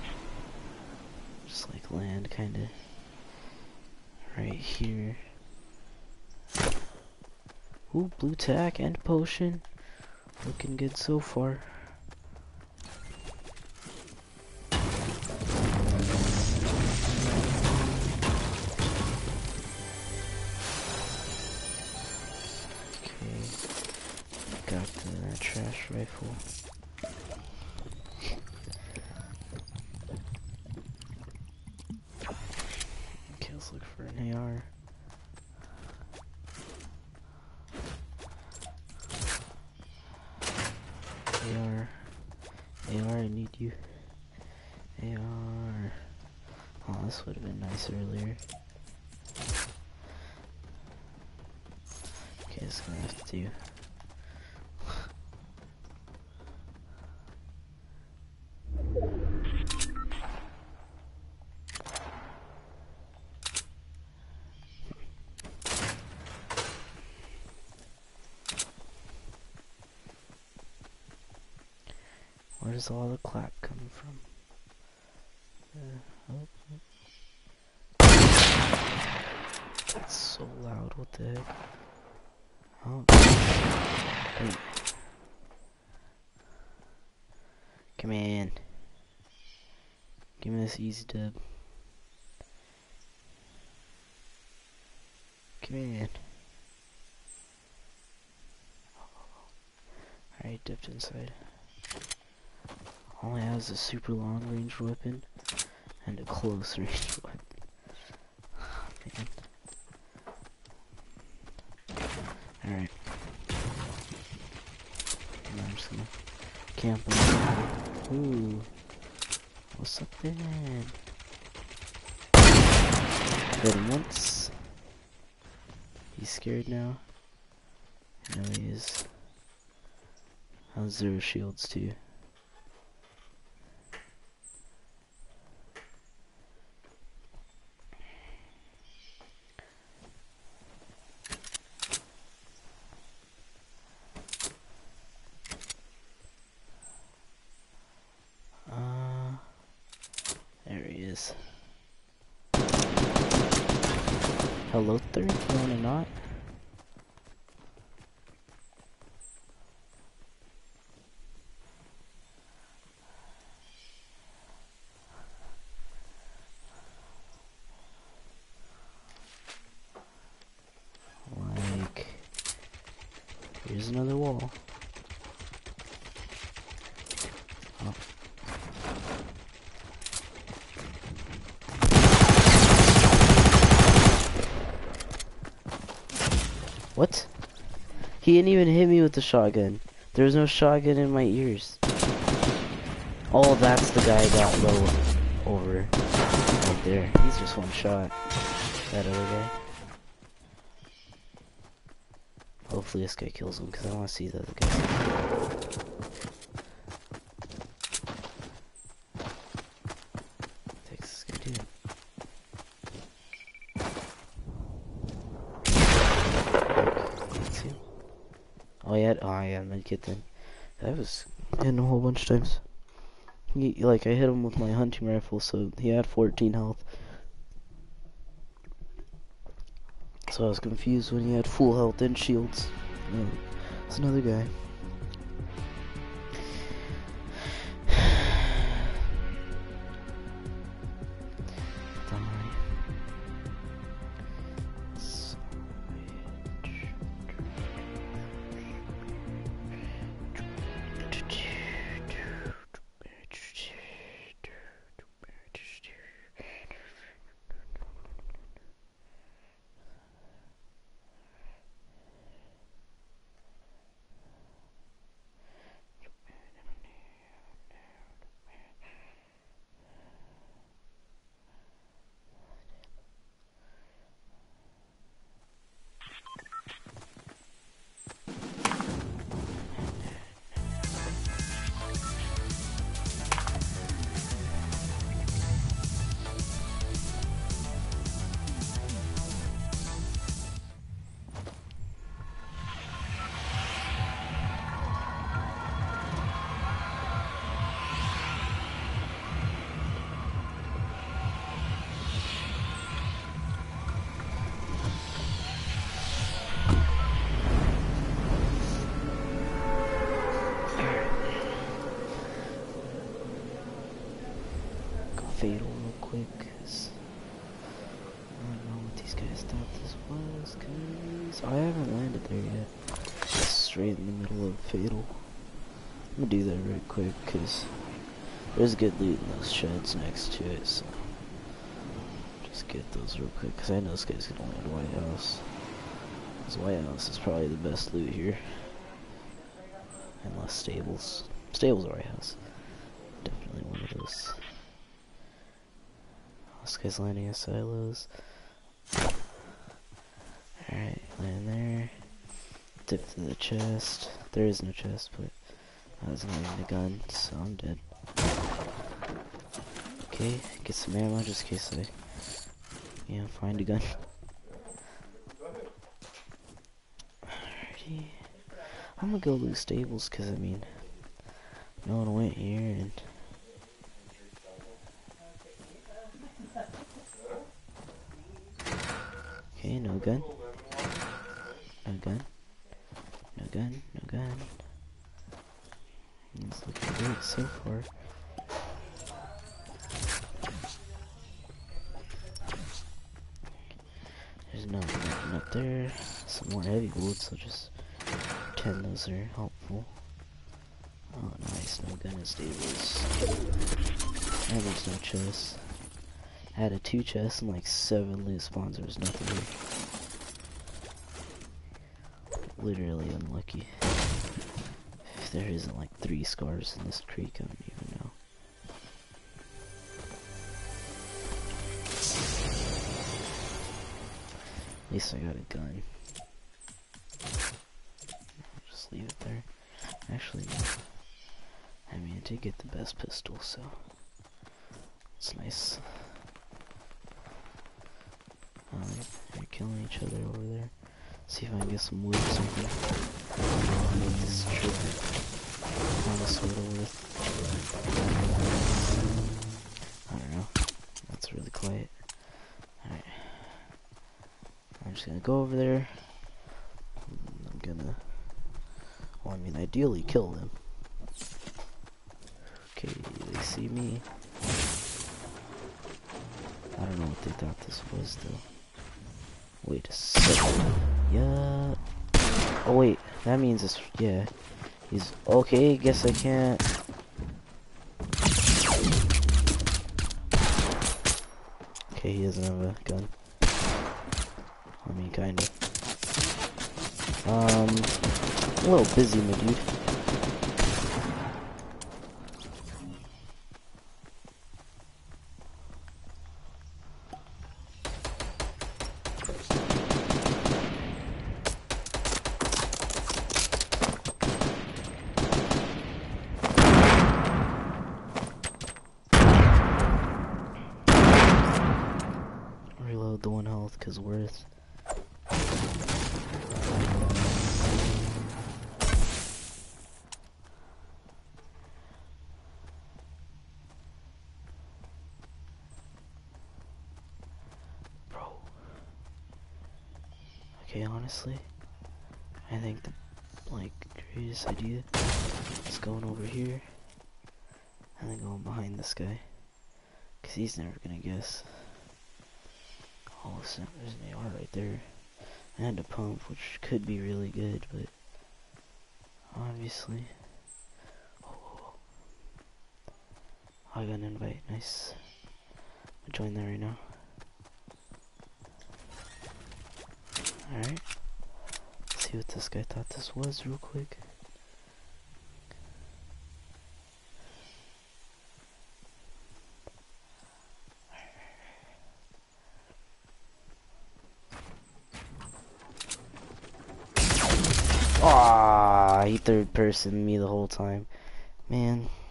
Speaker 1: Just like land, kind of right here. Ooh, blue tack and potion. Looking good so far. Got the trash rifle. Okay, let's look for an A R. A R. A R, I need you. A R. Oh, this would have been nice earlier. Okay, it's gonna have to do. Where does all the clap come from? Uh, oh, oh. That's so loud, what the heck? Oh. Wait. Come in. Give me this easy dub. Come in. Alright, dipped inside. All I have is a super long range weapon and a close range weapon. Oh, man. Alright. I'm just gonna camp on. Ooh. What's up there? Hit him once. He's scared now. I know he is. I have zero shields too. Uh, there he is. Hello, third. You wanna not? Like, here's another wall. Oh. What? He didn't even hit me with the shotgun. There was no shotgun in my ears. Oh, that's the guy I got low over. Right there. He's just one shot. That other guy. Hopefully this guy kills him, because I want to see the other guy. Takes this guy too. Let's see him. Oh yeah, oh yeah, medkit then. I was hitting a whole bunch of times. He, like, I hit him with my hunting rifle, so he had fourteen health. So I was confused when he had full health and shields. Yeah, it's another guy. Fatal real quick, cause I don't know what these guys thought this was, cause I haven't landed there yet. It's straight in the middle of Fatal. I'm gonna do that real quick, cause there's good loot in those sheds next to it, so just get those real quick, cause I know this guy's gonna land White House. This White House is probably the best loot here. Unless Stables. Stables or White House. Definitely one of those. This guy's landing at silos. Alright, land there. Dip to the chest. There is no chest, but I was not even a gun, so I'm dead. Okay, get some ammo just in case I, you know, find a gun. Alrighty. I'm gonna go loot stables, cause I mean, no one went here, and okay, no gun, no gun, no gun, no gun. It's looking great so far. There's no nothing up there. Some more heavy bullets, so just pretend those are helpful. Oh, nice, no gun in stables. And there's no chest. I had a two chests and like seven loot spawns. There was nothing here. Literally unlucky. If there isn't like three scars in this creek, I don't even know. At least I got a gun. I'll just leave it there. Actually, I mean, I did get the best pistol, so it's nice. Um, they're killing each other over there. See if I can get some wood or something. I'll make this trip kind of sort of worth. I don't know. That's really quiet. Alright. I'm just gonna go over there. I'm gonna, well, I mean, ideally kill them. Okay, they see me. I don't know what they thought this was, though. Wait a second. Yeah. Oh, wait. That means it's, yeah. He's, okay, guess I can't. Okay, he doesn't have a gun. I mean, kinda. Um, a little busy, my dude. Reload the one health, cause worth. Bro. Okay, honestly, I think the like greatest idea is going over here and then going behind this guy, cause he's never gonna guess. Oh, listen, there's an A R right there, and a pump, which could be really good, but obviously. Oh, I got an invite. Nice. I'll join that right now. Alright. Let's see what this guy thought this was real quick. Ah, he third person me the whole time. Man.